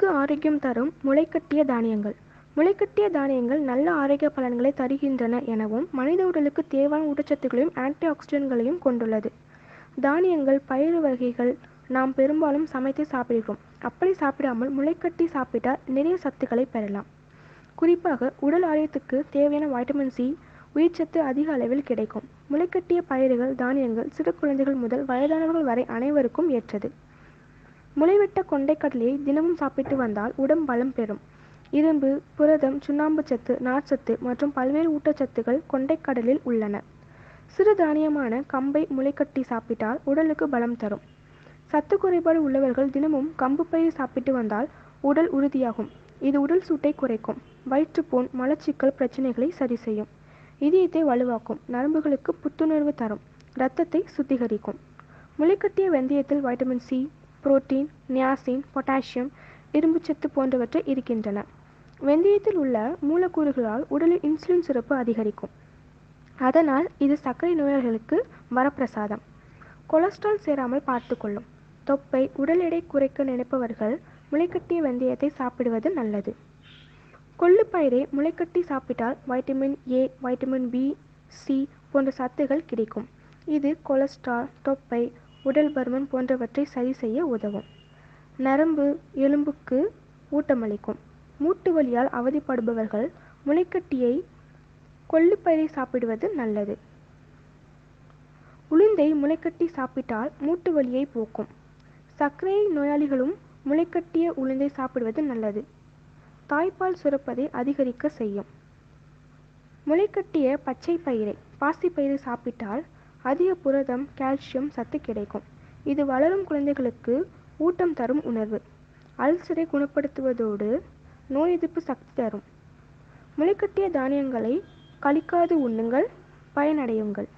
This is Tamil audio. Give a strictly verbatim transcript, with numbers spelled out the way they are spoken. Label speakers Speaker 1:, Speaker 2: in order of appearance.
Speaker 1: உடலுக்கு ஆரோக்கியம் தரும் முளைக்கட்டிய தானியங்கள். முளைக்கட்டிய தானியங்கள் நல்ல ஆரோக்கிய பலன்களை தருகின்றன எனவும் மனித உடலுக்கு தேவையான ஊட்டச்சத்துக்களையும் ஆன்டி ஆக்சிடென்ட்களையும் கொண்டுள்ளது. தானியங்கள் பயிறு வகைகள் நாம் பெரும்பாலும் சமைத்து சாப்பிடுகிறோம். அப்படி சாப்பிடாமல் முளைக்கட்டி சாப்பிட்டால் நிறைய சத்துக்களை பெறலாம். குறிப்பாக உடல் ஆரோக்கியத்துக்கு தேவையான வைட்டமின் சி, உயிர்ச்சத்து அதிக அளவில் கிடைக்கும். முளைக்கட்டிய பயிர்கள் தானியங்கள் சிறு குழந்தைகள் முதல் வயதானவர்கள் வரை அனைவருக்கும் ஏற்றது. முளைவிட்ட கொண்டைக்கடலையை தினமும் சாப்பிட்டு வந்தால் உடம்பு பலம் பெறும். இரும்பு, புரதம், சுண்ணாம்பு சத்து, நார்ச்சத்து மற்றும் பல்வேறு ஊட்டச்சத்துக்கள் கொண்டைக்கடலில் உள்ளன. சிறு தானியமான கம்பை முளைக்கட்டி சாப்பிட்டால் உடலுக்கு பலம் தரும். சத்து குறைபாடு உள்ளவர்கள் தினமும் கம்பு பயிர் சாப்பிட்டு வந்தால் உடல் உறுதியாகும். இது உடல் சூட்டை குறைக்கும். வயிற்றுப்புண், மலச்சிக்கல் பிரச்சனைகளை சரி செய்யும். இதயத்தை வலுவாக்கும். நரம்புகளுக்கு புத்துணர்வு தரும். இரத்தத்தை சுத்திகரிக்கும். முளைக்கட்டிய வெந்தயத்தில் vitamin C, protein, niacin, potassium, இரும்புச்சத்து போன்றவற்றை இருக்கின்றன. வெந்தயத்தில் உள்ள மூலக்கூறுகளால் உடலில் இன்சுலின் சுரப்பு அதிகரிக்கும். அதனால் இது சர்க்கரை நோயாளிகளுக்கு வரப்பிரசாதம். கொலஸ்ட்ரால் சேராமல் பார்த்துக்கொள்ளும். தொப்பை, உடல் எடை குறைக்க நினைப்பவர்கள் முளைக்கட்டிய வெந்தயத்தை சாப்பிடுவது நல்லது. கொள்ளுப்பயிரை முளைக்கட்டி சாப்பிட்டால் vitamin A, vitamin B, C போன்ற சத்துகள் கிடைக்கும். இது கொலஸ்ட்ரால், தொப்பை, உடல் பருமன் போன்றவற்றை சரி செய்ய உதவும். நரம்பு, எலும்புக்கு ஊட்டமளிக்கும். மூட்டு வலியால் அவதிப்படுபவர்கள் முளைக்கட்டியை கொள்ளுப்பயிரை சாப்பிடுவது நல்லது. உளுந்தை முளைக்கட்டி சாப்பிட்டால் மூட்டு வலியை போக்கும். சர்க்கரை நோயாளிகளும் முளைக்கட்டிய உளுந்தை சாப்பிடுவது நல்லது. தாய்ப்பால் சுரப்பதை அதிகரிக்க செய்யும். முளைக்கட்டிய பச்சை பயிரை, பாசிப்பயிறு சாப்பிட்டால் அதிக புரதம், கால்சியம் சத்து கிடைக்கும். இது வளரும் குழந்தைகளுக்கு ஊட்டம் தரும் உணர்வு. அல்சரை குணப்படுத்துவதோடு நோய் எதிர்ப்பு சக்தி தரும். முளைக்கட்டிய தானியங்களை கழிக்காது உண்ணுங்கள், பயனடையுங்கள்.